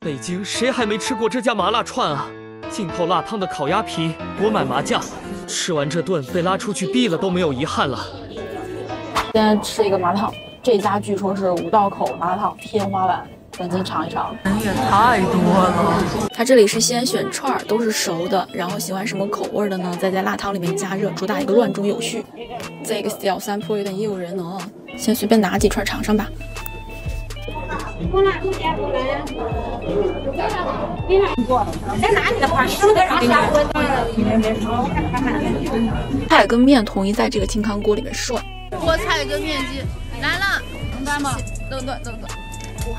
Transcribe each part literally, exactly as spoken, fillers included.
北京谁还没吃过这家麻辣串啊？浸泡辣汤的烤鸭皮，裹满麻酱，吃完这顿被拉出去毙了都没有遗憾了。 现在吃一个麻辣烫，这家据说是五道口麻辣烫天花板，赶紧尝一尝。 人也太多了。 它这里是先选串儿，都是熟的，然后喜欢什么口味的呢？再在辣汤里面加热，主打一个乱中有序。这个小山坡有点诱人哦，先随便拿几串尝尝吧。 菜跟面统一在这个金康锅里面涮。 菠菜跟面筋来了，能干吗？等等等等。哇！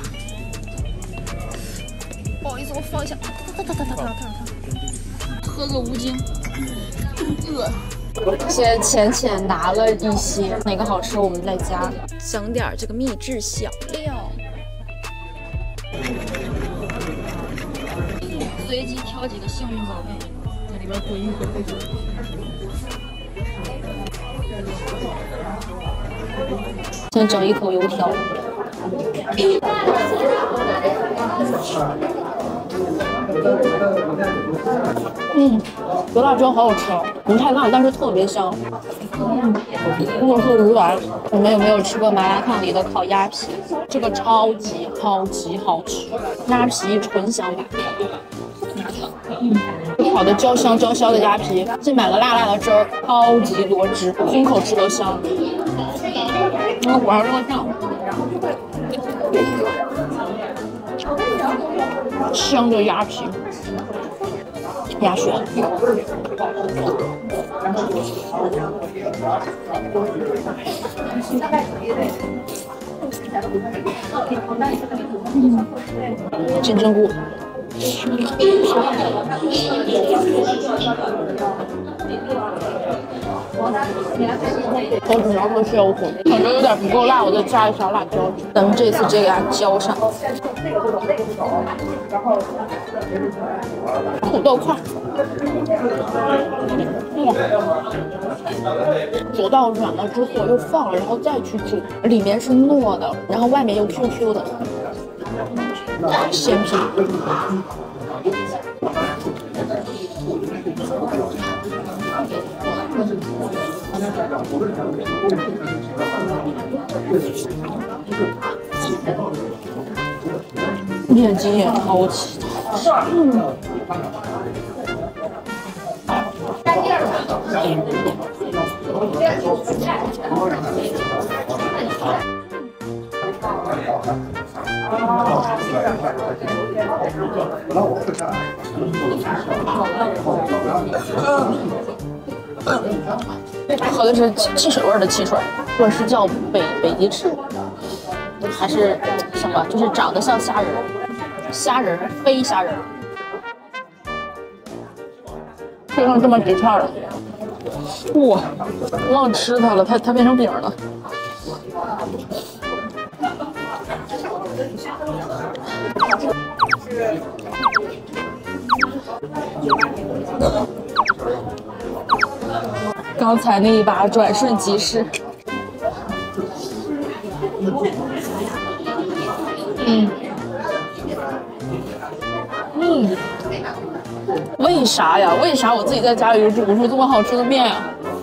不好意思，我放一下。哒哒哒哒哒哒哒。喝个无精。饿。 先浅浅拿了一些，哪个好吃我们再加，整点这个秘制小料。 随机挑几个幸运宝贝，在里边滚一滚。先整一口油条。嗯，油辣椒好好吃，不太辣，但是特别香。嗯，我是鱼丸。你们有没有吃过麻辣烫里的烤鸭皮？这个超级超级好吃，鸭皮纯享版。 嗯，烤的焦香焦香的鸭皮，浸满了辣辣的汁儿，超级多汁，空口吃都香。然后裹上这个酱，香的鸭皮，鸭血。嗯，金针菇。 我只要喝血糊，感觉有点不够辣，我再加一勺辣椒。咱们这次直接给它浇上。土豆块，哇！煮到软了之后又放了，然后再去煮，里面是糯的，然后外面又 Q Q 的。 鲜皮，面筋也超级好吃，嗯。喝的是汽水味的汽水，或者是叫北北极翅，还是什么？就是长得像虾仁，虾仁飞虾仁，就剩这么几串了。哇，忘了吃它了，它它变成饼了。 刚才那一把转瞬即逝。嗯嗯，为啥呀？为啥我自己在家里煮不出这么好吃的面呀？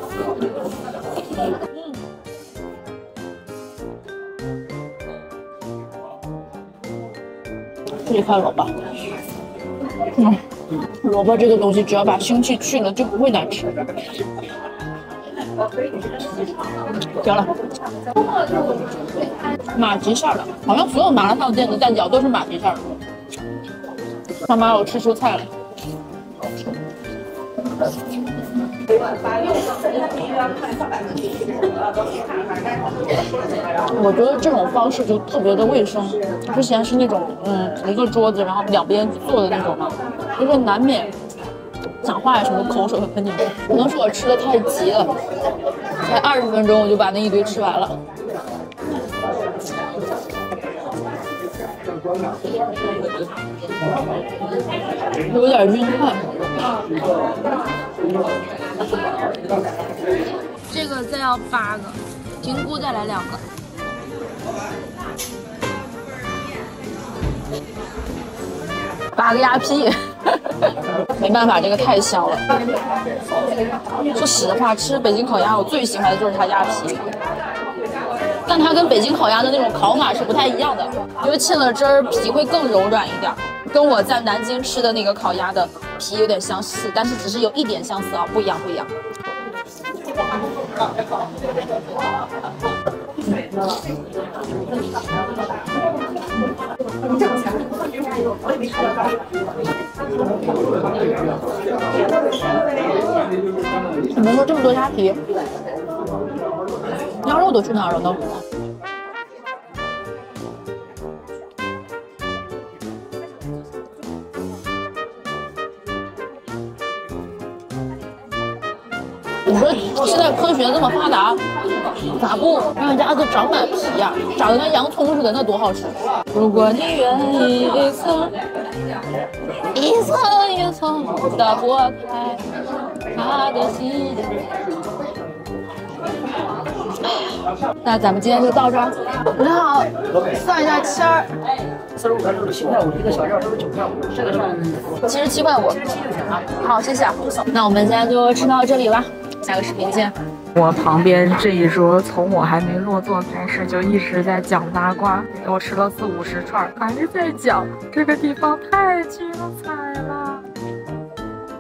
这块萝卜，嗯，萝卜这个东西，只要把腥气去了，就不会难吃。行了，马吉馅的，好像所有麻辣烫店的蛋饺都是马吉馅的。他妈，我吃蔬菜了。我觉得这种方式就特别的卫生。之前是那种嗯一个桌子，然后两边坐的那种嘛，就是难免讲话呀什么口水会喷进去。可能是我吃的太急了，才二十分钟我就把那一堆吃完了。有点晕汗。 这个再要八个，菌菇再来两个。 八个鸭皮，没办法，这个太香了。说实话，吃北京烤鸭，我最喜欢的就是它鸭皮。但它跟北京烤鸭的那种烤法是不太一样的，因为沁了汁儿，皮会更柔软一点，跟我在南京吃的那个烤鸭的皮有点相似，但是只是有一点相似啊，不一样不一样。怎么说这么多鸭皮？鸭肉都去哪儿了呢？你说现在科学这么发达，咋不让鸭子长满皮呀、啊？长得跟洋葱似的，那多好吃！如果你愿意一层一层一层的剥开它的心。那咱们今天就到这儿。你好，算一下签儿。 四十五块六十七块五，一个小料都是九块五，这个是七十七块五。啊，好，谢谢。那我们今天就吃到这里了，下个视频见。 我旁边这一桌，从我还没落座开始就一直在讲八卦，我吃了四五十串，还是在讲这个地方太精彩。